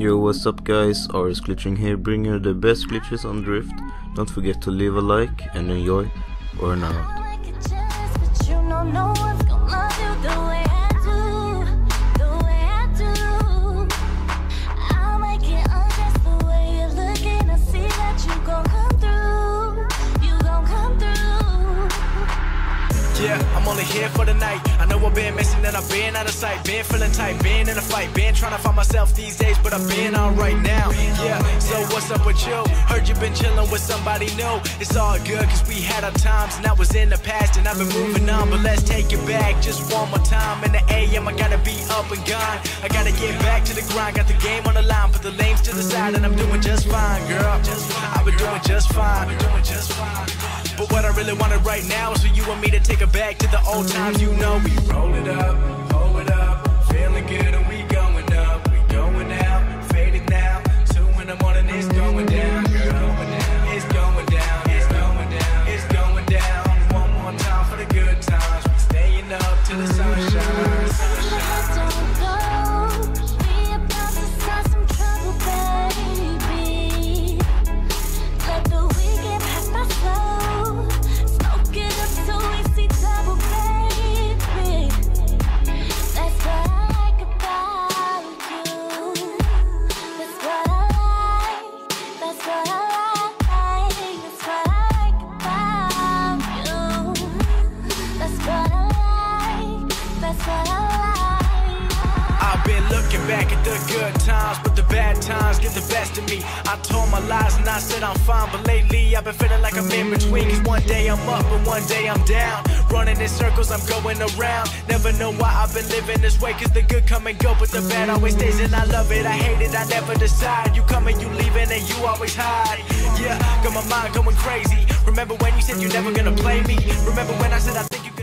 Yo, what's up guys, RS Glitching here, bringing you the best glitches on Drift. Don't forget to leave a like and enjoy, or not. Yeah, I'm only here for the night. I know I've been missing and I've been out of sight. Been feeling tight, been in a fight. Been trying to find myself these days, but I've been alright now. Yeah, so what's up with you? Heard you been chilling with somebody new. It's all good cause we had our times and that was in the past and I've been moving on. But let's take it back just one more time. In the AM I gotta be up and gone. I gotta get back to the grind. Got the game on the line, put the lanes to the side and I'm doing just fine, girl. I've been doing just fine. But what I really wanted right now is for you and me to take it back to the old times. You know we roll it up, hold it up, feeling good and we going up. We going out, faded now, 2 in the morning, it's going down, girl. It's going down, it's going down, it's going down. One more time for the good times. We staying up till the sun shines. Looking back at the good times, but the bad times get the best of me. I told my lies and I said I'm fine, but lately I've been feeling like I'm in between. Cause one day I'm up and one day I'm down. Running in circles, I'm going around. Never know why I've been living this way. Cause the good come and go, but the bad always stays. And I love it, I hate it, I never decide. You coming, you leaving, and you always hide. Yeah, got my mind going crazy. Remember when you said you're never gonna play me? Remember when I said I think you